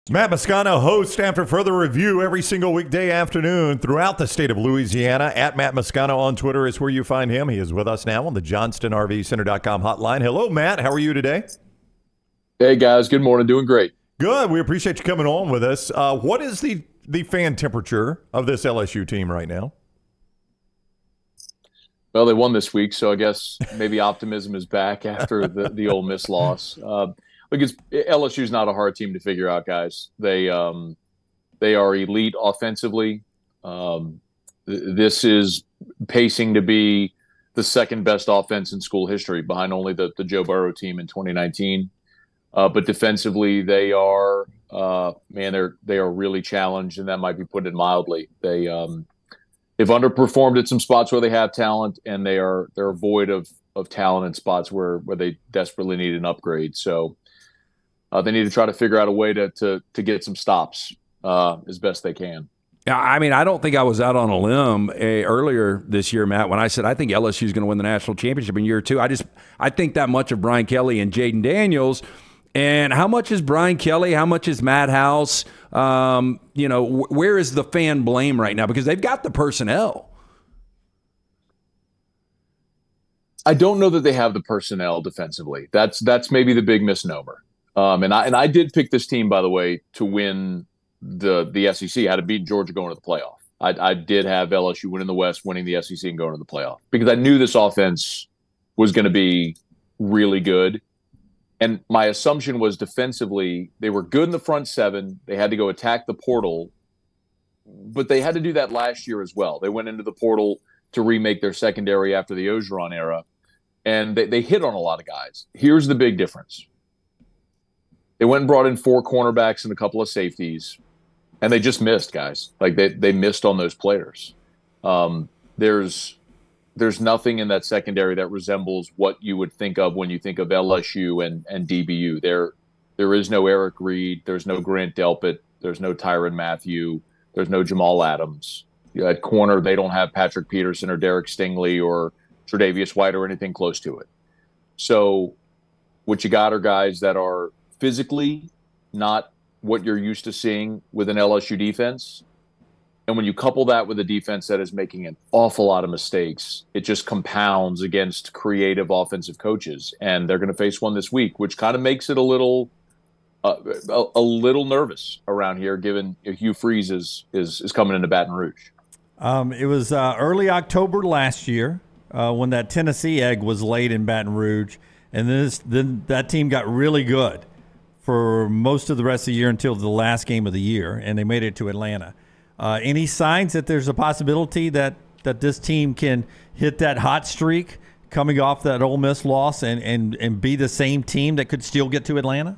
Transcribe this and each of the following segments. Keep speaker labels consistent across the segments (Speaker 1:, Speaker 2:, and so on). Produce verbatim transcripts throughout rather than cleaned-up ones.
Speaker 1: Matt Moscano hosts After Further Review every single weekday afternoon throughout the state of Louisiana. At Matt Moscano on Twitter is where you find him. He is with us now on the Johnston R V Center dot com hotline. Hello, Matt. How are you today?
Speaker 2: Hey, guys. Good morning. Doing great.
Speaker 1: Good. We appreciate you coming on with us. Uh, what is the, the fan temperature of this L S U team right now?
Speaker 2: Well, they won this week, so I guess maybe optimism is back after the, the Ole Miss loss. Uh, look, it's, L S U's not a hard team to figure out, guys. They um, they are elite offensively. Um, th- this is pacing to be the second best offense in school history, behind only the, the Joe Burrow team in twenty nineteen. Uh, but defensively, they are uh, man, they're they are really challenged, and that might be put it mildly. They um, they've underperformed at some spots where they have talent, and they are they're void of of talent in spots where where they desperately need an upgrade. So uh, they need to try to figure out a way to to to get some stops uh, as best they can.
Speaker 3: Yeah, I mean, I don't think I was out on a limb uh, earlier this year, Matt, when I said I think L S U is going to win the national championship in year two. I just I think that much of Brian Kelly and Jaden Daniels. And how much is Brian Kelly? How much is Matt House? Um, you know, wh- where is the fan blame right now? Because they've got the personnel.
Speaker 2: I don't know that they have the personnel defensively. That's that's maybe the big misnomer. Um, and I and I did pick this team, by the way, to win the the S E C. I had to beat Georgia going to the playoff. I, I did have L S U winning the West, winning the S E C, and going to the playoff because I knew this offense was going to be really good. And my assumption was defensively, they were good in the front seven. They had to go attack the portal, but they had to do that last year as well. They went into the portal to remake their secondary after the Ogeron era, and they, they hit on a lot of guys. Here's the big difference. They went and brought in four cornerbacks and a couple of safeties, and they just missed, guys. Like, they, they missed on those players. Um, there's... There's nothing in that secondary that resembles what you would think of when you think of L S U and, and D B U. There, there is no Eric Reed. There's no Grant Delpit. There's no Tyrann Mathieu. There's no Jamal Adams. At corner, they don't have Patrick Peterson or Derek Stingley or Tre'Davious White or anything close to it. So what you got are guys that are physically not what you're used to seeing with an L S U defense. And when you couple that with a defense that is making an awful lot of mistakes, it just compounds against creative offensive coaches. And they're going to face one this week, which kind of makes it a little uh, a, a little nervous around here, given Hugh Freeze is, is, is coming into Baton Rouge.
Speaker 4: Um, it was uh, early October last year uh, when that Tennessee egg was laid in Baton Rouge. And this, then that team got really good for most of the rest of the year until the last game of the year, and they made it to Atlanta. Uh, any signs that there's a possibility that, that this team can hit that hot streak coming off that Ole Miss loss and, and, and be the same team that could still get to Atlanta?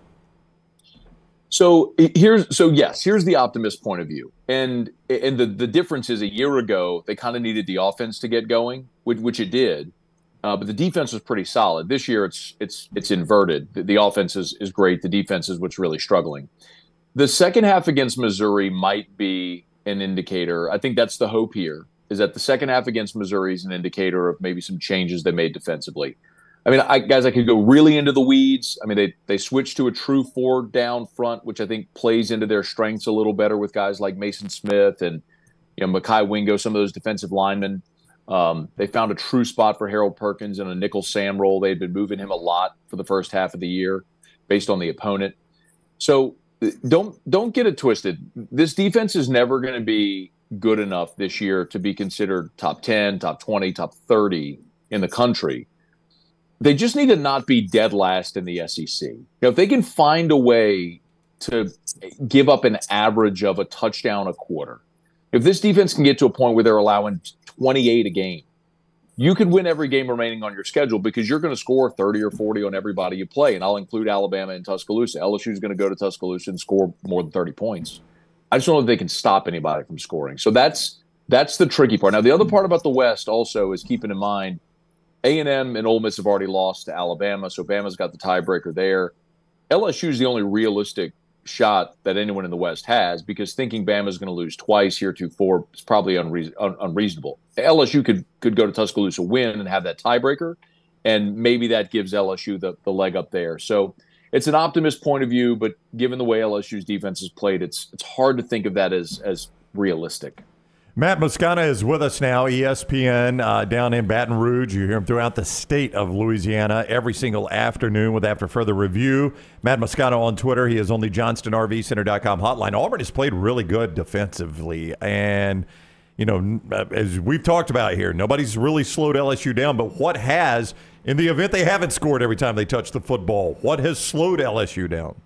Speaker 2: So here's so yes, here's the optimist point of view. And and the, the difference is a year ago, they kind of needed the offense to get going, which, which it did. Uh, but the defense was pretty solid. This year, it's it's it's inverted. The, the offense is, is great. The defense is what's really struggling. The second half against Missouri might be an indicator. I think that's the hope here, is that the second half against Missouri is an indicator of maybe some changes they made defensively. I mean, I, guys, I could go really into the weeds. I mean, they they switched to a true four down front, which I think plays into their strengths a little better with guys like Mason Smith and, you know, Mekhi Wingo, some of those defensive linemen. Um, they found a true spot for Harold Perkins in a nickel Sam role. They'd been moving him a lot for the first half of the year based on the opponent. So Don't don't get it twisted. This defense is never going to be good enough this year to be considered top ten, top twenty, top thirty in the country. They just need to not be dead last in the S E C. You know, if they can find a way to give up an average of a touchdown a quarter, if this defense can get to a point where they're allowing twenty-eight a game, you could win every game remaining on your schedule because you're going to score thirty or forty on everybody you play. And I'll include Alabama and Tuscaloosa. L S U is going to go to Tuscaloosa and score more than thirty points. I just don't know if they can stop anybody from scoring. So that's that's the tricky part. Now, the other part about the West also is keeping in mind A and M and Ole Miss have already lost to Alabama, so Bama's got the tiebreaker there. L S U is the only realistic shot that anyone in the West has, because thinking Bama's going to lose twice here to four is probably unreason- un- unreasonable. L S U could could go to Tuscaloosa, win, and have that tiebreaker, and maybe that gives L S U the, the leg up there. So it's an optimist point of view, but given the way L S U's defense has played, it's it's hard to think of that as as realistic.
Speaker 1: Matt Moscona is with us now, E S P N uh, down in Baton Rouge. You hear him throughout the state of Louisiana every single afternoon with After Further Review. Matt Moscona on Twitter. He is on the Johnston R V Center dot com hotline. Auburn has played really good defensively. And, you know, as we've talked about here, nobody's really slowed L S U down. But what has, in the event they haven't scored every time they touch the football, what has slowed L S U down?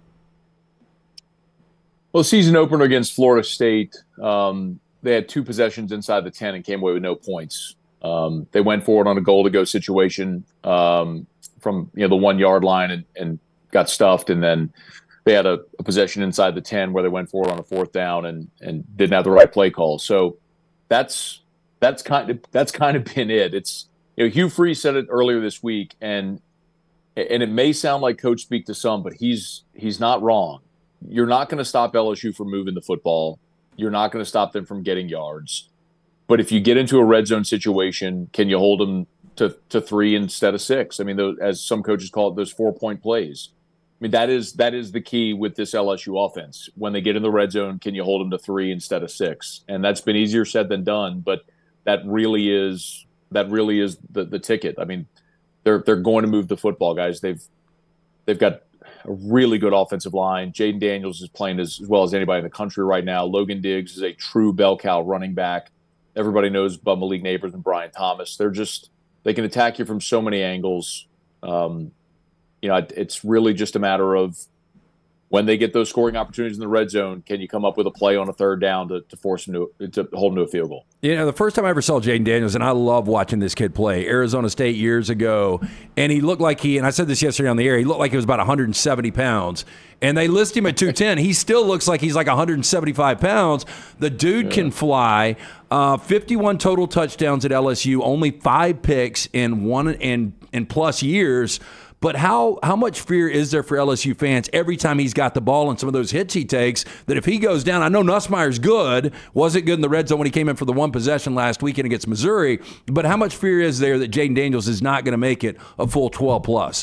Speaker 2: Well, season opener against Florida State, um, they had two possessions inside the ten and came away with no points. Um, they went forward on a goal-to-go situation um, from you know the one-yard line and, and got stuffed, and then they had a, a possession inside the ten where they went forward on a fourth down and and didn't have the right play call. So that's that's kind of that's kind of been it. It's you know Hugh Freeze said it earlier this week, and and it may sound like coach speak to some, but he's he's not wrong. You're not going to stop L S U from moving the football. You're not going to stop them from getting yards. But if you get into a red zone situation, can you hold them to, to three instead of six? I mean, those, as some coaches call it, those four-point plays. I mean, that is that is the key with this L S U offense. When they get in the red zone, can you hold them to three instead of six? And that's been easier said than done, but that really is that really is the, the ticket. I mean, they're they're going to move the football, guys. They've they've got a really good offensive line. Jaden Daniels is playing as, as well as anybody in the country right now. Logan Diggs is a true bell cow running back. Everybody knows about Malik Neighbors and Brian Thomas. They're just they can attack you from so many angles. Um, you know, it, it's really just a matter of when they get those scoring opportunities in the red zone, can you come up with a play on a third down to, to force them to, to hold them to a field goal?
Speaker 3: You know, the first time I ever saw Jaden Daniels, and I love watching this kid play, Arizona State years ago, and he looked like he, and I said this yesterday on the air, he looked like he was about one hundred seventy pounds. And they list him at two ten. He still looks like he's like one hundred seventy-five pounds. The dude yeah. can fly. Uh, fifty-one total touchdowns at L S U, only five picks in one and, and plus years. But how how much fear is there for L S U fans every time he's got the ball and some of those hits he takes that if he goes down, I know Nussmeier's good, wasn't good in the red zone when he came in for the one possession last weekend against Missouri, but how much fear is there that Jaden Daniels is not going to make it a full twelve plus?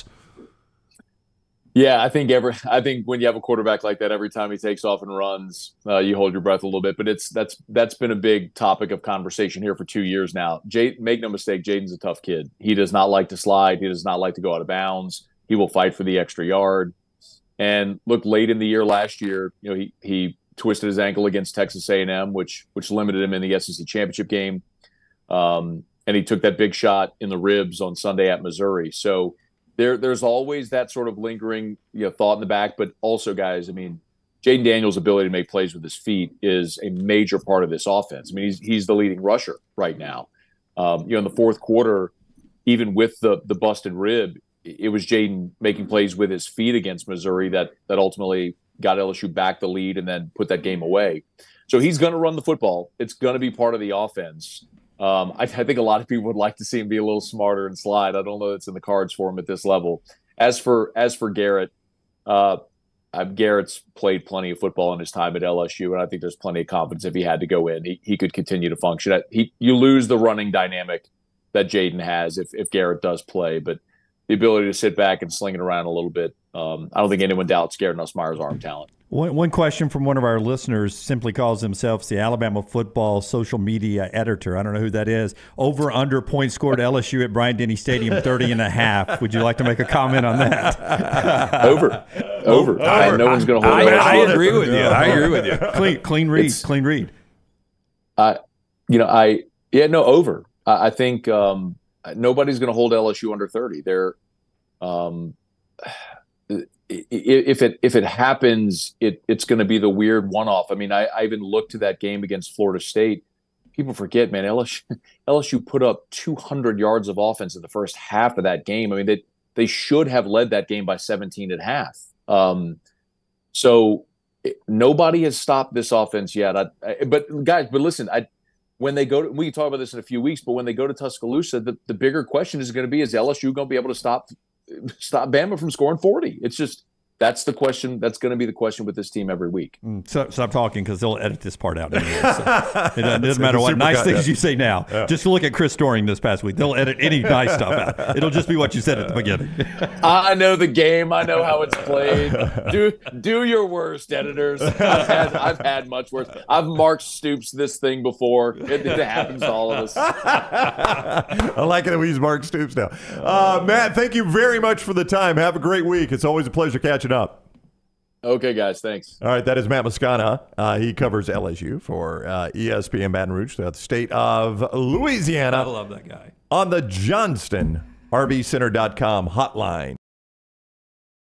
Speaker 2: Yeah, I think every I think when you have a quarterback like that, every time he takes off and runs, uh, you hold your breath a little bit. But it's that's that's been a big topic of conversation here for two years now. Jay, make no mistake, Jaden's a tough kid. He does not like to slide. He does not like to go out of bounds. He will fight for the extra yard. And look, late in the year last year, you know, he he twisted his ankle against Texas A and M, which which limited him in the S E C championship game. Um, and he took that big shot in the ribs on Sunday at Missouri. So. There, there's always that sort of lingering, you know, thought in the back. But also, guys, I mean, Jaden Daniels' ability to make plays with his feet is a major part of this offense. I mean, he's he's the leading rusher right now. Um, you know, in the fourth quarter, even with the the busted rib, it was Jaden making plays with his feet against Missouri that that ultimately got L S U back the lead and then put that game away. So he's going to run the football. It's going to be part of the offense. Um, I, I think a lot of people would like to see him be a little smarter and slide. I don't know if it's in the cards for him at this level. As for as for Garrett, uh, uh, Garrett's played plenty of football in his time at L S U, and I think there's plenty of confidence if he had to go in, he, he could continue to function. He, you lose the running dynamic that Jaden has if, if Garrett does play, but the ability to sit back and sling it around a little bit, um, I don't think anyone doubts Garrett Nussmeier's arm talent.
Speaker 4: One, one question from one of our listeners simply calls himself the Alabama football social media editor. I don't know who that is. Over under points scored L S U at Bryant-Denny Stadium, thirty and a half. Would you like to make a comment on that?
Speaker 2: Over. Over. I, no one's going to hold
Speaker 3: I,
Speaker 2: it.
Speaker 3: I agree with you. I agree with you.
Speaker 4: Clean, clean read.
Speaker 2: It's,
Speaker 4: clean read.
Speaker 2: I, you know, I, yeah, no, over. I, I think um, nobody's going to hold L S U under thirty. They're, um, if it if it happens, it it's going to be the weird one-off. I mean, I, I even looked to that game against Florida State. People forget, man, L S U, L S U put up two hundred yards of offense in the first half of that game. I mean, they they should have led that game by seventeen at half. Um, so it, nobody has stopped this offense yet. I, I, but guys, but listen, I when they go to, we can talk about this in a few weeks, but when they go to Tuscaloosa, the, the bigger question is going to be: is L S U going to be able to stop? Stop Bama from scoring forty. It's just that's the question. That's going to be the question with this team every week.
Speaker 4: So, stop talking because they'll edit this part out anyway. So it doesn't, doesn't matter what
Speaker 1: super
Speaker 4: nice
Speaker 1: cut,
Speaker 4: things
Speaker 1: yeah.
Speaker 4: you say now.
Speaker 1: Yeah.
Speaker 4: Just look at Chris Storing this past week. They'll edit any nice stuff out. It'll just be what you said at the beginning.
Speaker 2: I know the game. I know how it's played. Do do your worst, editors. I've had, I've had much worse. I've Mark Stoops this thing before. It, it happens to all of us.
Speaker 1: I like it that we use Mark Stoops now. Uh, Matt, thank you very much for the time. Have a great week. It's always a pleasure catching up.
Speaker 2: Okay, guys. Thanks.
Speaker 1: All right, that is Matt Moscana. Uh, he covers L S U for uh, E S P N Baton Rouge throughout the state of Louisiana.
Speaker 4: I love that guy.
Speaker 1: On the Johnston R V Center dot com hotline.